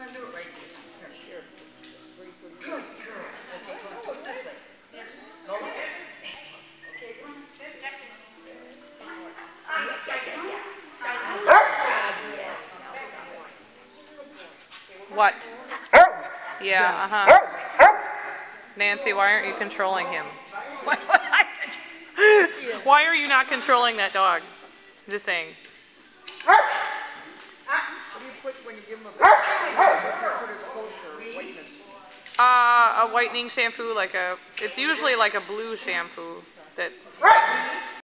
do it right this time. Here. Okay, go this way. Go this way. Okay, come on. Sit. What? Yeah, Nancy, why aren't you controlling him? Why are you not controlling that dog? I'm just saying. What do you put when you give him a put his coat for whitening? A whitening shampoo, it's usually like a blue shampoo that's whitening.